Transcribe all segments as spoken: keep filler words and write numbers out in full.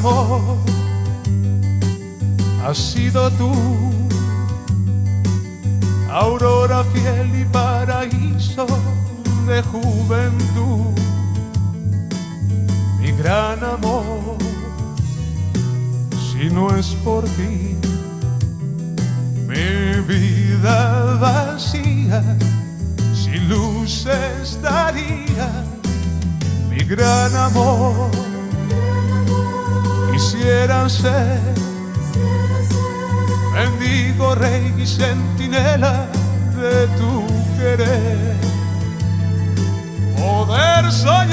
amor has sido tú, aurora fiel y paraíso de juventud, mi gran amor. Si no es por ti, mi vida vacía, sin luz estaría, mi gran amor. Quisiera ser mendigo, rey y centinela de tu querer, poder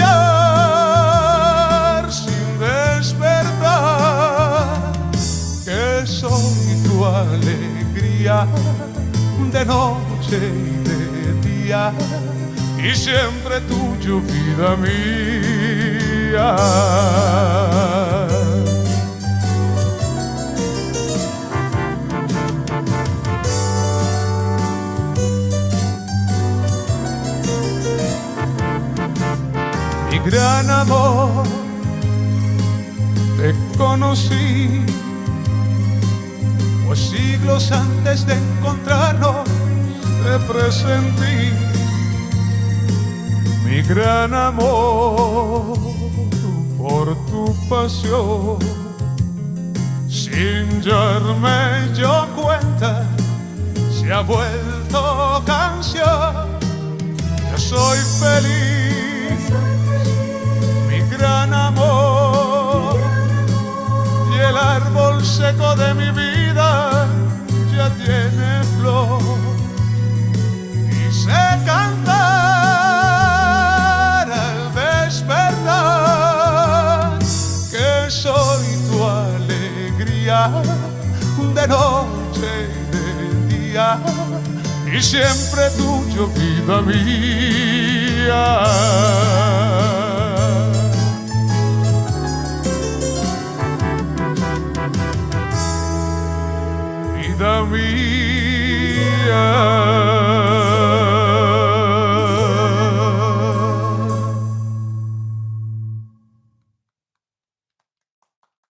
soñar sin despertar, que soy tu alegría de noche y de día, y siempre tuyo, vida mía. Mi gran amor, te conocí, pues siglos antes de encontrarnos te presentí. Mi gran amor, por tu pasión, sin darme yo cuenta, se ha vuelto canción. Yo soy feliz, mi gran amor, y el árbol seco de mi vida ya tiene flor, y sé cantar al despertar que soy tu alegría de noche y de día, y siempre tuyo, vida mía.